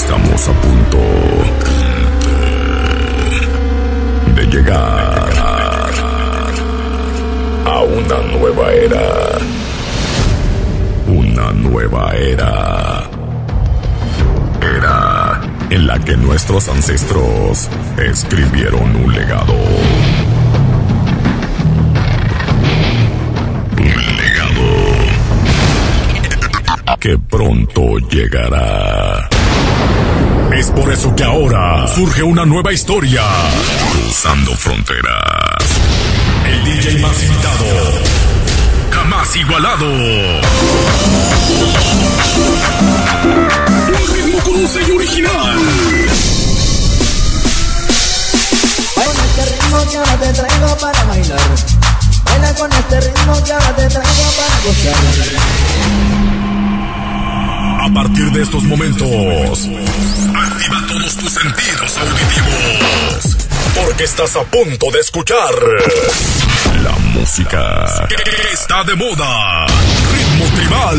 Estamos a punto de llegar a una nueva era. Una nueva era. Era en la que nuestros ancestros escribieron un legado. Un legado que pronto llegará. Es por eso que ahora surge una nueva historia, cruzando fronteras. El DJ más invitado, jamás igualado. Un ritmo con un sello original. Con este ritmo que ahora te traigo para bailar. Baila con este ritmo que ahora te traigo para gozar. A partir de estos momentos, activa todos tus sentidos auditivos, porque estás a punto de escuchar la música que está de moda. Ritmo tribal.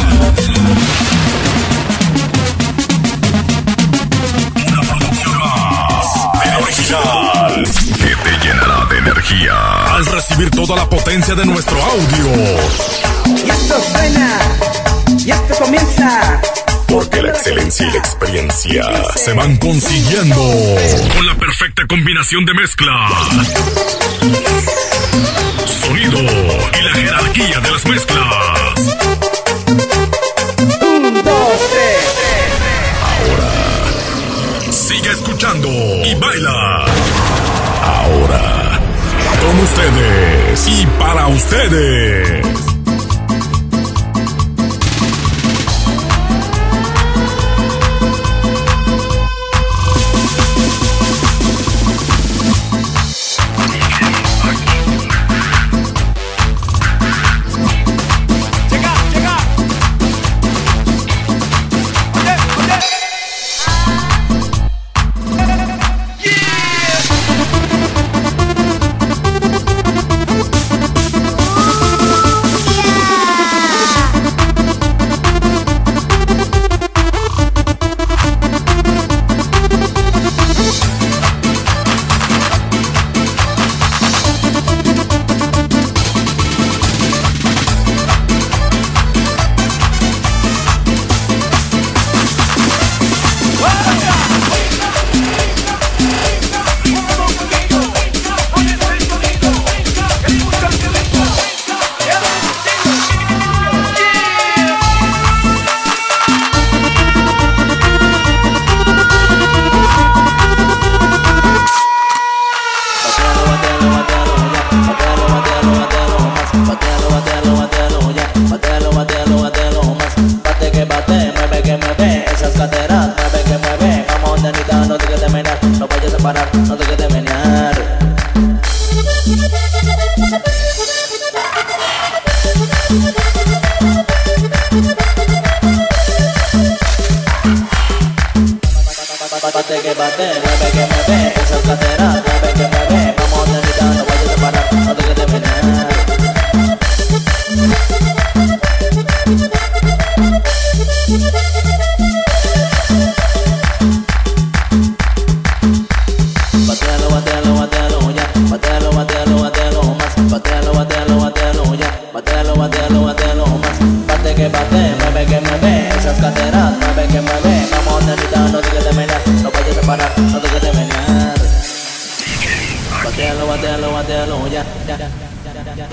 Una producción más de original que te llenará de energía al recibir toda la potencia de nuestro audio. Y esto suena. Y esto comienza. Porque la excelencia y la experiencia se van consiguiendo con la perfecta combinación de mezcla, sonido y la jerarquía de las mezclas. 1, 2, 3. Ahora sigue escuchando y baila. Ahora con ustedes y para ustedes. No te quedes menear. Bate que bate, mueve que mueve esas caderas, mueve que mueve, vamos nenita, no vayas a parar, no te quedes menear. Batealo, batealo, batealo ya, batealo, batealo, batealo más, batealo, batealo, batealo ya, batealo, batealo, batealo más. Bate que bate, mueve que mueve esas caderas, mueve que mueve, vamos nenita, no te quedes menear, no vayas a parar, no te quedes menear. Batealo, batealo, batealo ya, ya, ya, ya, ya.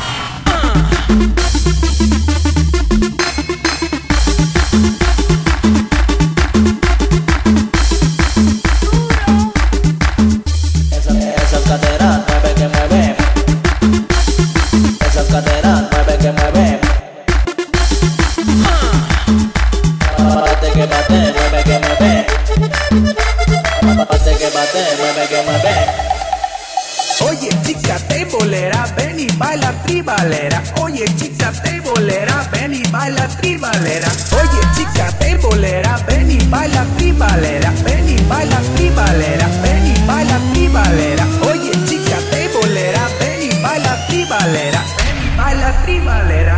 Esas caderas, mueve que mueve. Esas caderas, mueve que mueve. Bate que bate, mueve que mueve. Bate que bate, mueve que mueve. Oye chica teibolera, ven y baila tribalera. Oye chica teibolera, ven y baila tribalera. Oye chica teibolera, ven y baila tribalera. Ven y baila tribalera, ven y baila tribalera. Oye chica teibolera, ven y baila tribalera. Ven y baila tribalera.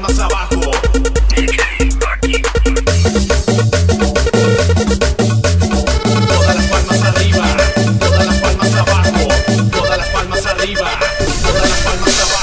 palmas abajo. Todas las palmas arriba, todas las palmas abajo, todas las palmas arriba, todas las palmas abajo.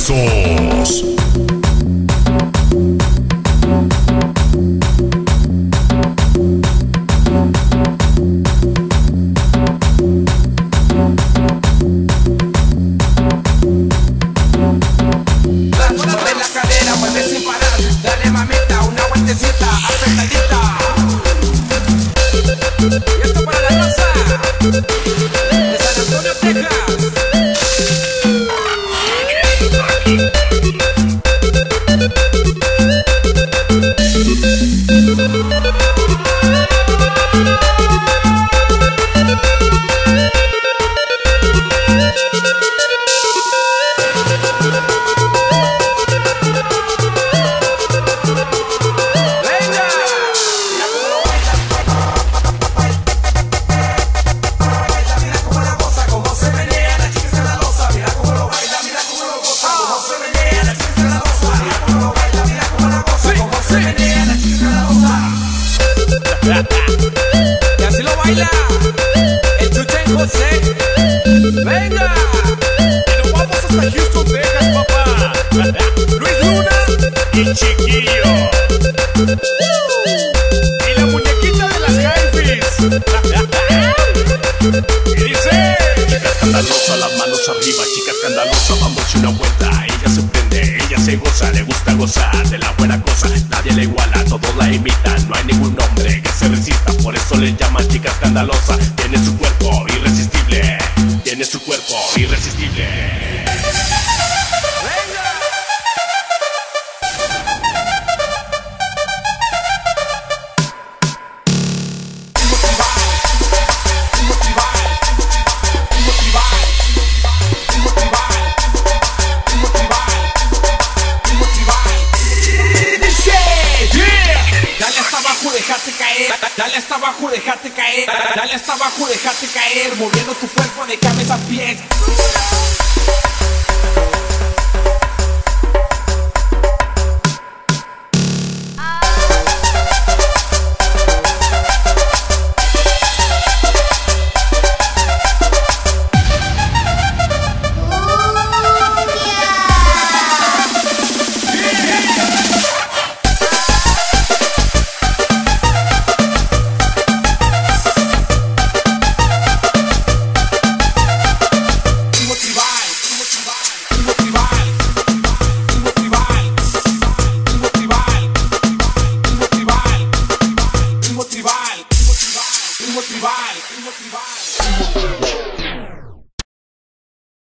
besos. Mueve la cadera, mueve sin parar. Dale mamita, una vueltecita, apretadita. Y esto para la raza de San Antonio, Texas. Y así lo baila el Chuchen José. ¡Venga! Y nos vamos hasta Houston, Texas, papá. Luis Luna y Chiquillo. Y la muñequita de las Jaifis. Y dice: chica escandalosa, las manos arriba, chica escandalosa, vamos una vuelta. Ella se prende, ella se goza, le gusta gozar de la buena cosa. Nadie la iguala, todos la imitan, no hay ningún hombre que se resista. Por eso le llaman chica escandalosa. Tiene su cuerpo irresistible, tiene su cuerpo irresistible. Dale hasta abajo, déjate caer. Dale hasta abajo, déjate caer. Dale hasta abajo, déjate caer. Moviendo tu cuerpo de cabeza a pies.